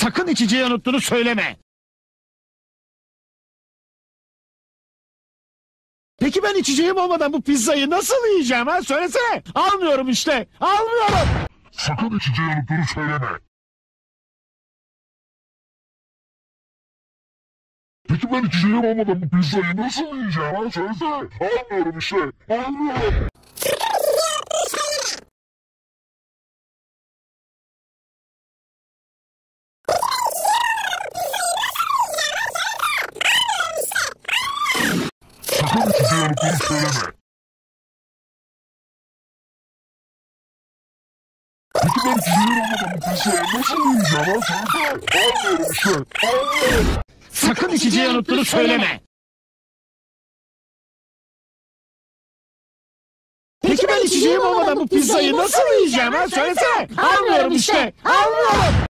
Sakın içeceği unuttuğunu söyleme. Peki ben içeceğim olmadan bu pizzayı nasıl yiyeceğim ha? Söylesene. Almıyorum işte. Almıyorum. Sakın içeceği unuttuğunu söyleme. Peki ben içeceğim olmadan bu pizzayı nasıl yiyeceğim ha? Söylesene. Almıyorum işte. Almıyorum. Sakın içeceği unuttuğunu söyleme. Peki ben içeceğim olmadan bu pizzayı nasıl yiyeceğim ha? Söylesene. Almıyorum işte. Almıyorum. Sakın içeceği unuttuğunu söyleme. Peki ben içeceğim olmadan bu pizzayı nasıl yiyeceğim ha? Söylesene. Almıyorum işte. Almıyorum.